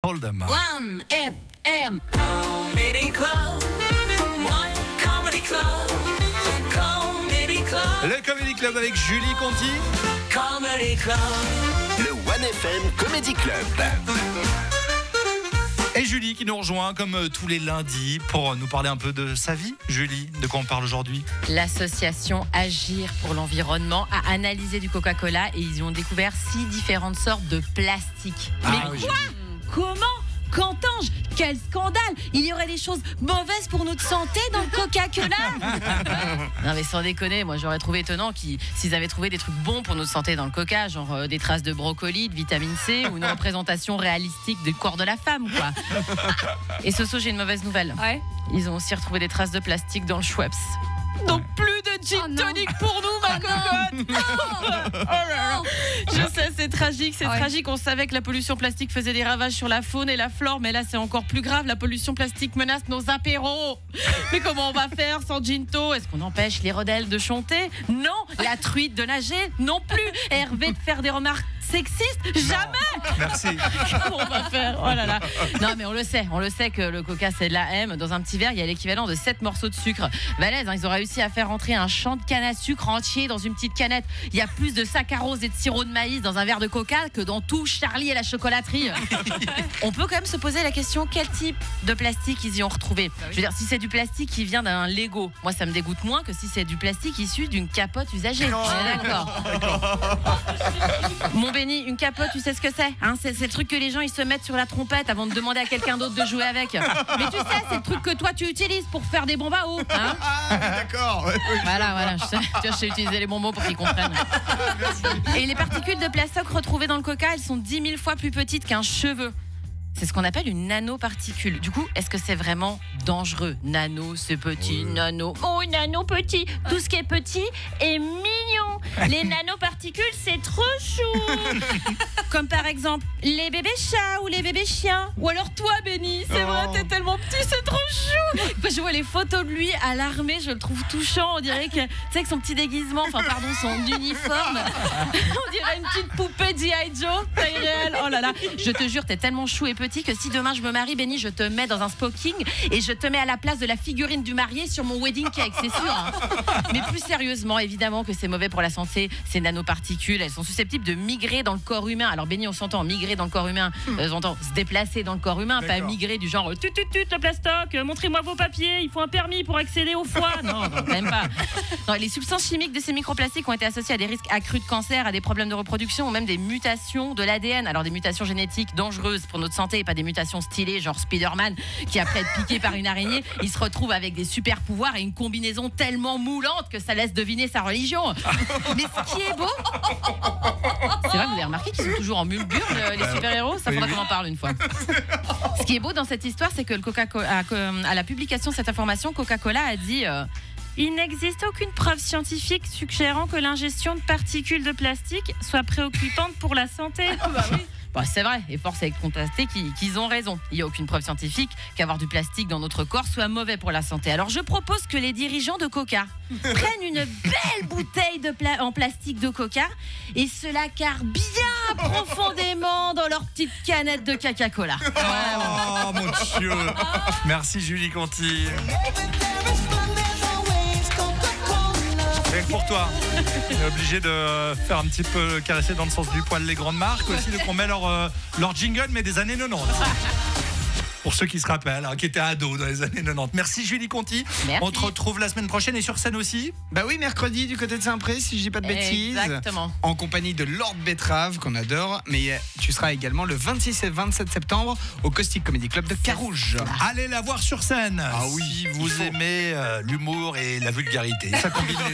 Told Them. 1FM Comedy Club. One Comedy Club. Comedy Club. Le Comedy Club avec Julie Conti. Comedy Club. Le 1FM Comedy Club. Et Julie qui nous rejoint comme tous les lundis pour nous parler un peu de sa vie. Julie, de quoi on parle aujourd'hui? L'association Agir pour l'environnement a analysé du Coca-Cola et ils y ont découvert 6 différentes sortes de plastique. Ah, Mais oui, quoi? Comment? Qu'entends-je? Quel scandale! Il y aurait des choses mauvaises pour notre santé dans le Coca-Cola? Non mais sans déconner, moi j'aurais trouvé étonnant s'ils avaient trouvé des trucs bons pour notre santé dans le Coca, genre des traces de brocoli, de vitamine C ou une représentation réalistique du corps de la femme, quoi. Et Soso, j'ai une mauvaise nouvelle. Ouais. Ils ont aussi retrouvé des traces de plastique dans le Schweppes. Donc plus de gin tonic pour nous, ma cocotte. Oh là là. Je sais, c'est tragique, tragique. On savait que la pollution plastique faisait des ravages sur la faune et la flore, mais là c'est encore plus grave. La pollution plastique menace nos apéros. Mais comment on va faire sans ginto? Est-ce qu'on empêche les rodelles de chanter? Non. La truite de nager? Non plus. Hervé de faire des remarques sexistes? Jamais. Merci. Comment on va faire? Oh là là. Non mais on le sait que le coca c'est de la M. Dans un petit verre, il y a l'équivalent de 7 morceaux de sucre. Balèze, hein, ils ont réussi à faire rentrer un champ de canne à sucre entier dans une petite canette. Il y a plus de saccharose et de sirop de maïs dans un verre de coca que dans tout Charlie et la chocolaterie. On peut quand même se poser la question, quel type de plastique ils y ont retrouvé? Je veux dire, si c'est du plastique qui vient d'un Lego, moi ça me dégoûte moins que si c'est du plastique issu d'une capote usagée. On est d'accord. Mon Béni, une capote, tu sais ce que c'est, hein? C'est le truc que les gens ils se mettent sur la trompette avant de demander à quelqu'un d'autre de jouer avec. Mais tu sais, c'est le truc que toi tu utilises pour faire des bombes à eau, hein? D'accord. Voilà, je sais utiliser les bons mots pour qu'ils comprennent. Et les particules de plastique retrouvées dans le coca, elles sont 10 000 fois plus petites qu'un cheveu. C'est ce qu'on appelle une nanoparticule. Du coup, est-ce que c'est vraiment dangereux? Nano, c'est petit, nano. Oh, nano petit. Tout ce qui est petit est mignon. Les nanoparticules, c'est trop chou. Comme par exemple les bébés chats ou les bébés chiens. Ou alors toi, Benny. C'est vrai, t'es tellement petit, c'est trop chou. Quand je vois les photos de lui à l'armée, je le trouve touchant. On dirait que, tu sais, que son petit déguisement, son uniforme. On dirait une petite poupée G.I. Joe. Taille réelle. Oh là là. Je te jure, t'es tellement chou et petit que si demain je me marie, Benny, je te mets dans un smoking et je te mets à la place de la figurine du marié sur mon wedding cake, c'est sûr, hein. Mais plus sérieusement, évidemment que c'est mauvais pour la santé, ces nanoparticules, elles sont susceptibles de migrer dans le corps humain. Alors Benny, on s'entend, migrer dans le corps humain, on entend se déplacer dans le corps humain, pas migrer du genre tut le plastoc, montrez-moi vos papiers, il faut un permis pour accéder au foie. Non, quand même pas. Non, les substances chimiques de ces microplastiques ont été associées à des risques accrus de cancer, à des problèmes de reproduction ou même des mutations de l'ADN. Alors des mutations génétiques dangereuses pour notre santé et pas des mutations stylées genre Spider-Man qui après être piqué par une araignée, il se retrouve avec des super pouvoirs et une combinaison tellement moulante que ça laisse deviner sa religion. Mais ce qui est beau, c'est vrai que vous avez remarqué qu'ils sont toujours en mulbure les super-héros, ça faudra qu'on en parle une fois. Ce qui est beau dans cette histoire, c'est que le Coca-Cola, à la publication de cette information, Coca-Cola a dit il n'existe aucune preuve scientifique suggérant que l'ingestion de particules de plastique soit préoccupante pour la santé. Bah oui. Bon, c'est vrai, et force est de constater qu'ils ont raison. Il n'y a aucune preuve scientifique qu'avoir du plastique dans notre corps soit mauvais pour la santé. Alors je propose que les dirigeants de Coca prennent une belle bouteille en plastique de Coca et se la carrent bien profondément dans leur petite canette de Coca-Cola. Oh mon Dieu. Merci Julie Conti. Rien que pour toi. On est obligé de faire un petit peu caresser dans le sens du poil les grandes marques aussi, donc on met leur jingle mais des années 90. Pour ceux qui se rappellent, qui étaient ados dans les années 90. Merci Julie Conti. Merci. On te retrouve la semaine prochaine et sur scène aussi. Bah oui, mercredi du côté de Saint-Pré, si je dis pas de bêtises. Exactement. En compagnie de Lord Betrave, qu'on adore. Mais tu seras également le 26 et 27 septembre au Caustic Comedy Club de Carouge. Allez la voir sur scène. Ah oui, si vous aimez l'humour et la vulgarité. Ça combine les